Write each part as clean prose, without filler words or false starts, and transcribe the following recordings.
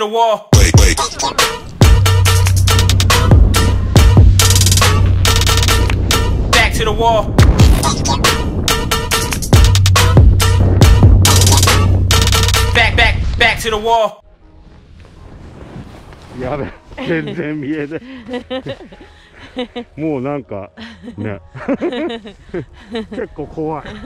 the wall. Back to the wall. Back to the wall. やべ、全然見えない。もうなんかね結構怖い。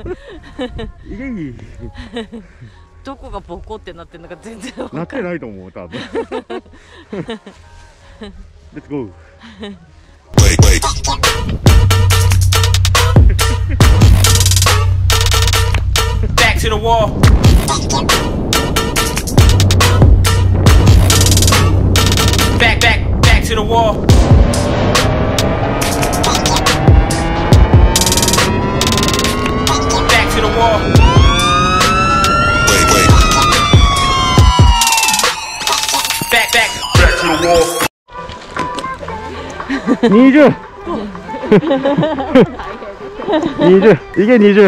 どこがボコってなってるのか全然分かんない。 なってないと思う多分。Let's go. Back to the wall. Back to the wall. Back to the wall. Back to the wall. 20。20。いけ20。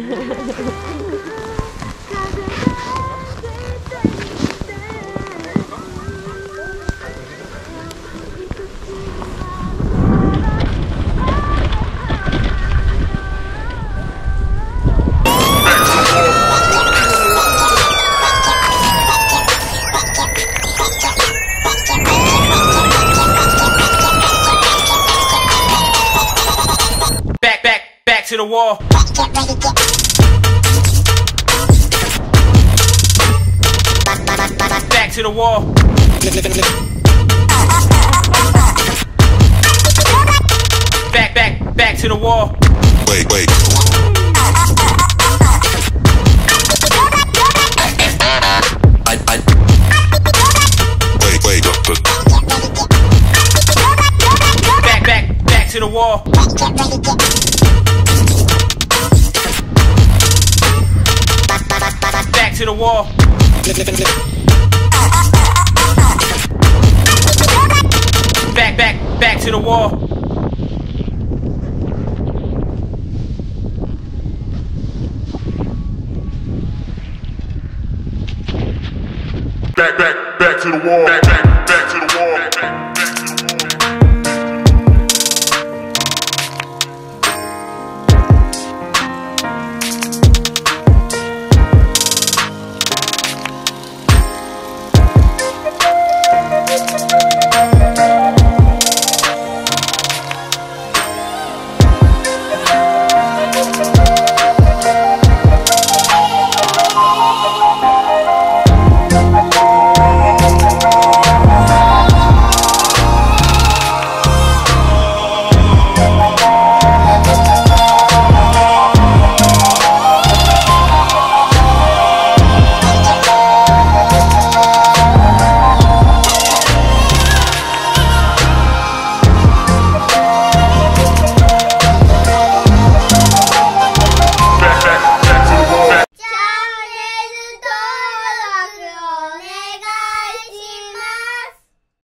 Back to the wall. Back to the wall. Back to the wall. Wait. Back to the wall. Back to the wall. Back to the wall. Back to the wall.